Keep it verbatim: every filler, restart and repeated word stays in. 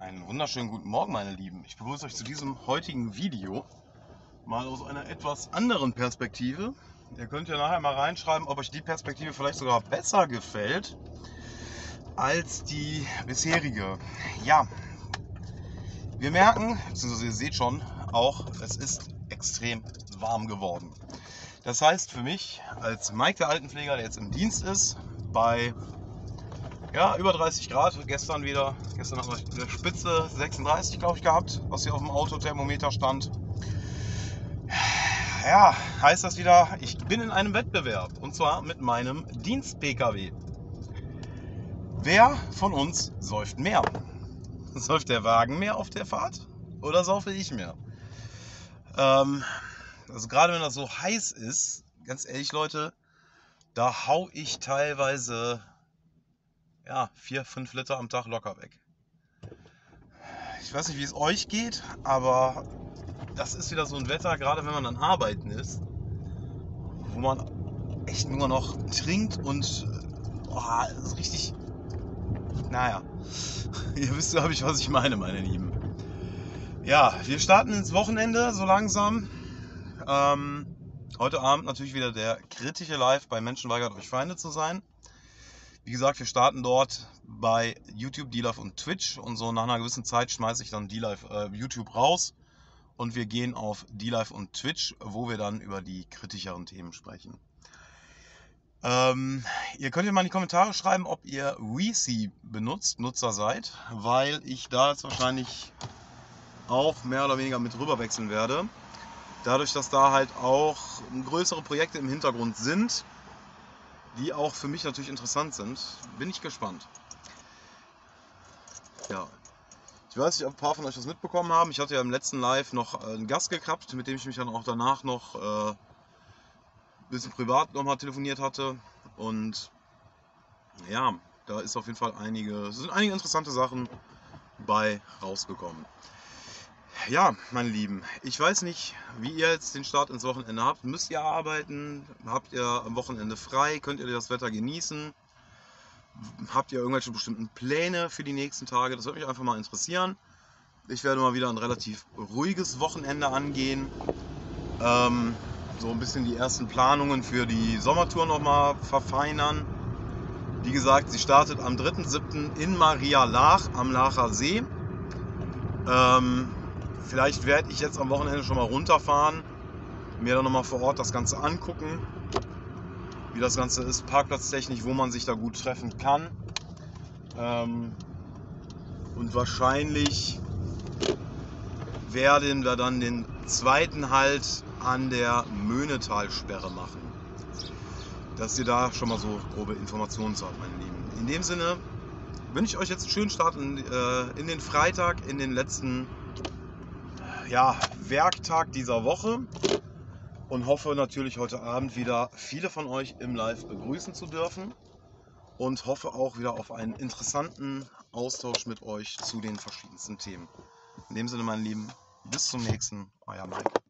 Einen wunderschönen guten Morgen, meine Lieben. Ich begrüße euch zu diesem heutigen Video mal aus einer etwas anderen Perspektive. Ihr könnt ja nachher mal reinschreiben, ob euch die Perspektive vielleicht sogar besser gefällt als die bisherige. Ja, wir merken, beziehungsweise ihr seht schon, auch es ist extrem warm geworden. Das heißt für mich als Mike der Altenpfleger, der jetzt im Dienst ist, bei ja, über dreißig Grad, gestern wieder, gestern haben wir eine Spitze sechsunddreißig, glaube ich, gehabt, was hier auf dem Autothermometer stand. Ja, heißt das wieder, ich bin in einem Wettbewerb und zwar mit meinem Dienst-P K W. Wer von uns säuft mehr? Säuft der Wagen mehr auf der Fahrt oder saufe ich mehr? Ähm, also gerade wenn das so heiß ist, ganz ehrlich Leute, da hau ich teilweise ja, vier, fünf Liter am Tag locker weg. Ich weiß nicht, wie es euch geht, aber das ist wieder so ein Wetter, gerade wenn man dann arbeiten ist, wo man echt nur noch trinkt und oh, ist richtig, naja, ihr wisst, glaube ich, was ich meine, meine Lieben. Ja, wir starten ins Wochenende so langsam. Ähm, heute Abend natürlich wieder der kritische Live bei Menschen weigert euch Feinde zu sein. Wie gesagt, wir starten dort bei YouTube, D-Live und Twitch und so nach einer gewissen Zeit schmeiße ich dann D-Live, äh, YouTube raus und wir gehen auf D-Live und Twitch, wo wir dann über die kritischeren Themen sprechen. Ähm, ihr könnt ja mal in die Kommentare schreiben, ob ihr Reezy benutzt, Nutzer seid, weil ich da jetzt wahrscheinlich auch mehr oder weniger mit rüber wechseln werde. Dadurch, dass da halt auch größere Projekte im Hintergrund sind, die auch für mich natürlich interessant sind, bin ich gespannt. Ja, ich weiß nicht, ob ein paar von euch das mitbekommen haben. Ich hatte ja im letzten Live noch einen Gast gekrabbt, mit dem ich mich dann auch danach noch äh, ein bisschen privat nochmal telefoniert hatte. Und ja, da ist auf jeden Fall einige, es sind einige interessante Sachen bei rausgekommen. Ja, meine Lieben, ich weiß nicht, wie ihr jetzt den Start ins Wochenende habt. Müsst ihr arbeiten? Habt ihr am Wochenende frei? Könnt ihr das Wetter genießen? Habt ihr irgendwelche bestimmten Pläne für die nächsten Tage? Das würde mich einfach mal interessieren. Ich werde mal wieder ein relativ ruhiges Wochenende angehen. Ähm, so ein bisschen die ersten Planungen für die Sommertour nochmal verfeinern. Wie gesagt, sie startet am dritten siebten in Maria Laach am Laacher See. Ähm, vielleicht werde ich jetzt am Wochenende schon mal runterfahren, mir dann nochmal vor Ort das Ganze angucken, wie das Ganze ist, parkplatztechnisch, wo man sich da gut treffen kann. Ähm, und wahrscheinlich werden wir dann den zweiten Halt an der Möhnetalsperre machen. Dass ihr da schon mal so grobe Informationen habt, meine Lieben. In dem Sinne wünsche ich euch jetzt einen schönen Start in, äh, in den Freitag, in den letzten ja, Werktag dieser Woche. Und hoffe natürlich heute Abend wieder viele von euch im Live begrüßen zu dürfen. Und hoffe auch wieder auf einen interessanten Austausch mit euch zu den verschiedensten Themen. In dem Sinne, meine Lieben, bis zum nächsten, euer Mike.